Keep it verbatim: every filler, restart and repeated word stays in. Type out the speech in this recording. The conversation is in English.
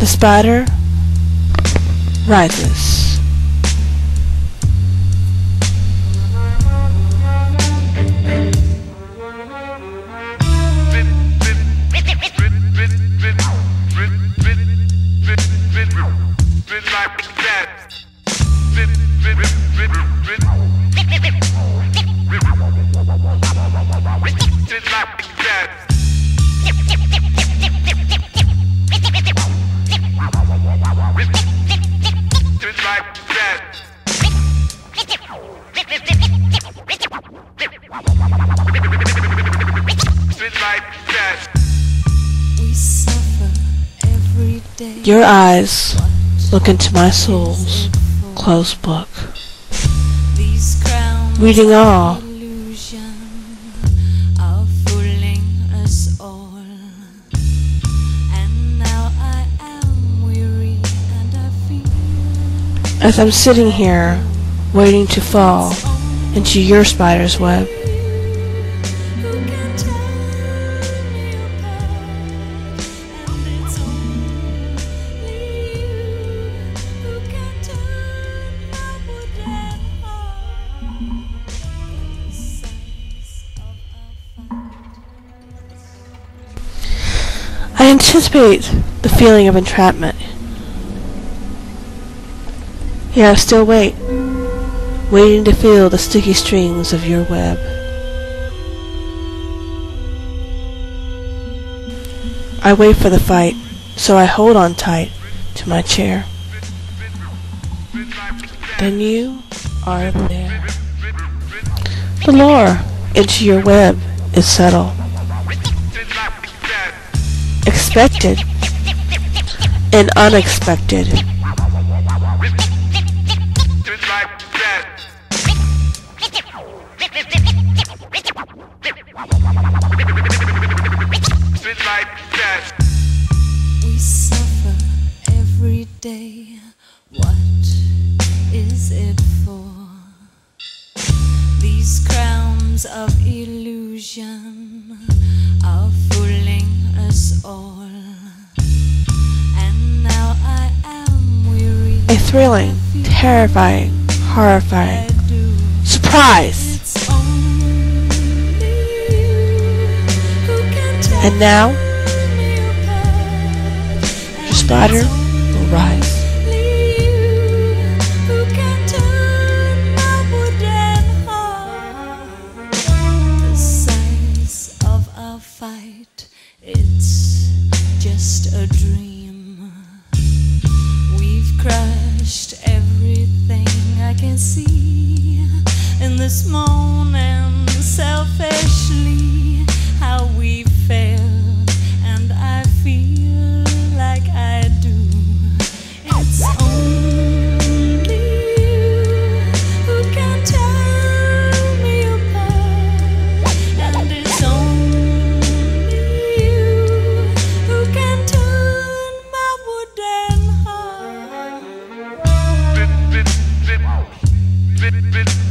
The spider rises. Your eyes look into my soul's closed book, reading all. As I'm sitting here, waiting to fall into your spider's web. I anticipate the feeling of entrapment. Here I still wait, waiting to feel the sticky strings of your web. I wait for the fight, so I hold on tight to my chair. Then you are there. The lure into your web is subtle, expected and unexpected. We suffer every day. What is it for? These crowns of illusion are fooling us all. And now I am weary. A thrilling, terrifying, horrifying surprise. And now, your spider will rise. The size of our fight, it's just a dream. We've crushed everything I can see in this moment, selfishly, how we failed, and I feel like I do. It's only you who can tear me apart, and it's only you who can turn my wooden heart.